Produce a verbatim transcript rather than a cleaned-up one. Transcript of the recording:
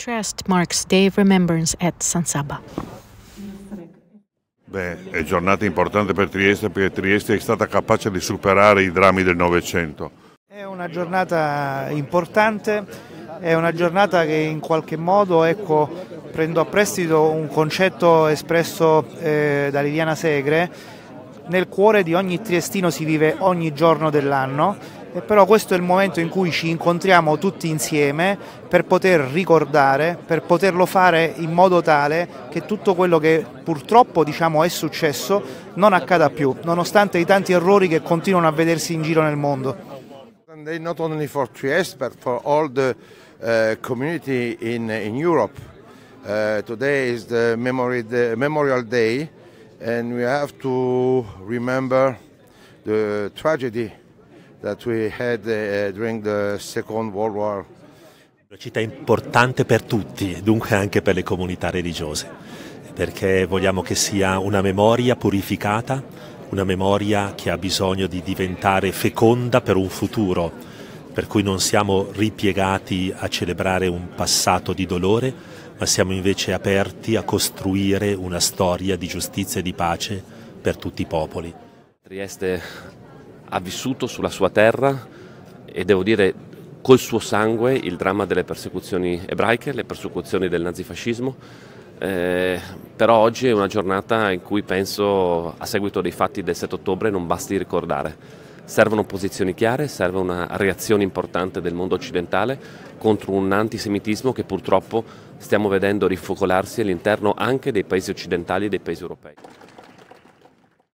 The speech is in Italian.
Trieste marks Day of Remembrance at San Saba. Beh, è giornata importante per Trieste perché Trieste è stata capace di superare i drammi del Novecento. È una giornata importante, è una giornata che in qualche modo, ecco, prendo a prestito un concetto espresso eh, da Liliana Segre: nel cuore di ogni triestino si vive ogni giorno dell'anno, e però questo è il momento in cui ci incontriamo tutti insieme per poter ricordare, per poterlo fare in modo tale che tutto quello che purtroppo, diciamo, è successo non accada più, nonostante i tanti errori che continuano a vedersi in giro nel mondo. Not only for Trieste but for all the uh, community in in Europe. Uh, today is the memory the Memorial Day, and we have to remember the tragedy that we had uh, during the Second World War. Una città importante per tutti, dunque anche per le comunità religiose, perché vogliamo che sia una memoria purificata, una memoria che ha bisogno di diventare feconda per un futuro, per cui non siamo ripiegati a celebrare un passato di dolore, ma siamo invece aperti a costruire una storia di giustizia e di pace per tutti i popoli. Trieste ha vissuto sulla sua terra, e devo dire col suo sangue, il dramma delle persecuzioni ebraiche, le persecuzioni del nazifascismo, eh, però oggi è una giornata in cui penso, a seguito dei fatti del sette ottobre, non basti ricordare. Servono posizioni chiare, serve una reazione importante del mondo occidentale contro un antisemitismo che purtroppo stiamo vedendo rifocolarsi all'interno anche dei paesi occidentali e dei paesi europei.